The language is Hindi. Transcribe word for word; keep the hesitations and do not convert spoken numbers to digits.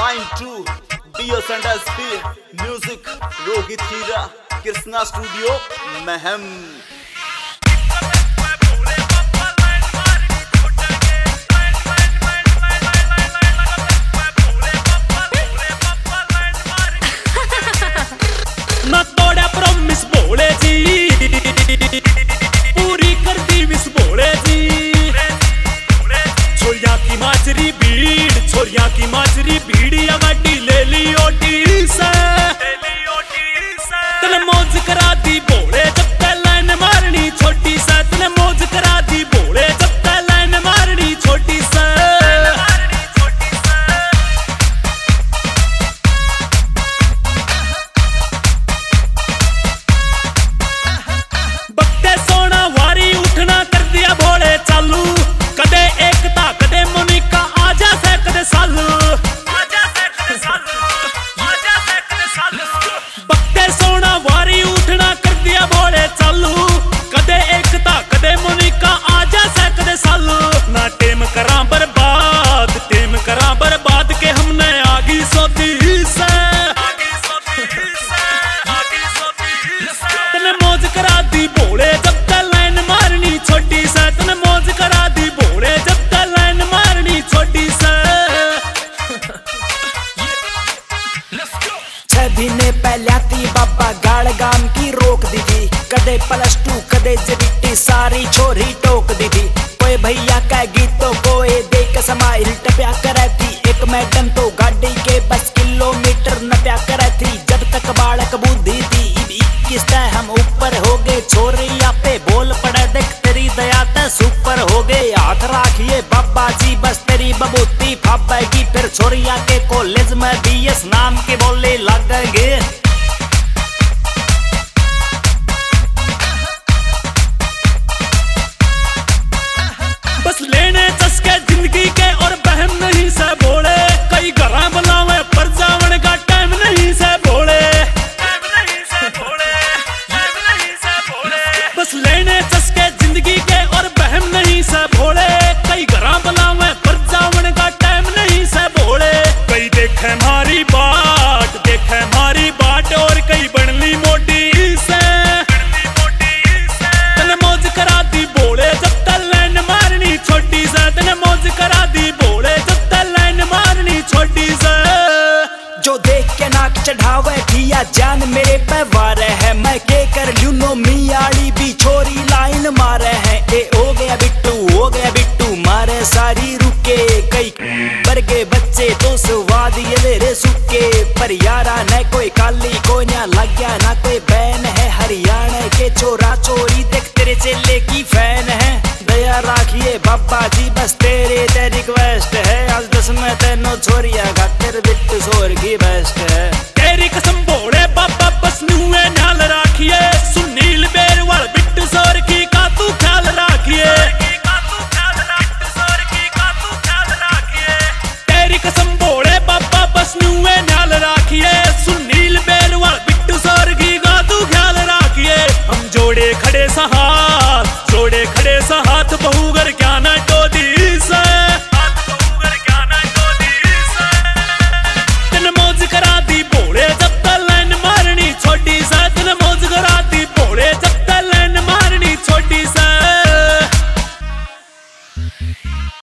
Line to DS and SP music Rohit Heera Krishna studio Maham. ना तोड़ा प्रॉमिस बोले जी, पूरी कर दी विस बोले जी। छोरिया की माचरी भीड़, छोरिया की माचरी भीड़, या गाड़ी ले ली ओटी से, तने मौज करा दी बोले जब तक लाइन मारनी छोटी से, तने मौज करा दी बोले जब तक लाइन मारनी छोटी से। महीने पहले आती बाबा गाड़ गाम की रोक दी थी, कदे प्लस टू कदे जबिटी सारी छोरी टोक दी थी। कोई भैया का गीतों को ए देख समाइल टप्या करे थी, एक मैडम तो गाड़ी के बस किलोमीटर नप्या करे थी। जब तक बालक बुद्धि थी इक्कीस तय हम ऊपर हो गए, छोरिया पे बोल पड़े देख तेरी दया ते सुपर हो गए। हाथ राखिए बाबा जी बस तेरी बबूती फाबेगी, फिर छोरिया के कॉलेज में बीएस नाम के बोले लगेंगे। बस लेने चस्के जिंदगी के और बहम नहीं से बोले, कई घरा बुलावे पर जावन का टाइम नहीं से बोले, टाइम नहीं से बोले, टाइम नहीं से बोले। बस लेने चस्के जिंदगी के और बहम नहीं से बोले, कई घरा बुलावे पर जावन का टाइम नहीं से बोले। कई देखे हमारी बाट, देखे हमारी बाट और कई बनली मोटी से, तने मौज करा दी बोले जब तक लाइन मारनी छोटी से, तने मौज करा दी बोले जब तक लाइन मारनी छोटी से। जो देख के नाक चढ़ावे थिया जान मेरे पे वारे है, मैं के कर लू नो मियाड़ी भी छोरी लाइन मारे है। ए हो गया बिट्टू हो गया बिट्टू मारे सारी रुके, कई बरगे बच्चे तो स्वाद ये मेरे सुके। पर यारा न कोई काली कोई ना लग गया ना कोई बैन है, हरियाणा के चोरा चोरी देख तेरे चेले की फैन है। दया राखिए बाबा जी बस तेरे ते रिक्वेस्ट है, आज दस में तेनो छोरिया खातिर बिट्टू सोर की बेस्ट है। तेरी कसम बोले बाबा बस नुए न्याल राखिए, सुनील बेरवाल बिट्टू सोर की का तू ख्याल राखिए। तेरी कसम बोले बाबा बस नुए न्याल राखिए, सुनील बेरवाल बिट्टू सोर की का तू ख्याल राखिए। हम जोड़े खड़े सहाथ, जोड़े खड़े सहाथ बहुगर क्या ना टोदी से, तने मौज करा दी बोले जब तक लाइन मारनी छोटी से, तने मौज करा दी बोले जब तक लाइन मारनी छोटी से।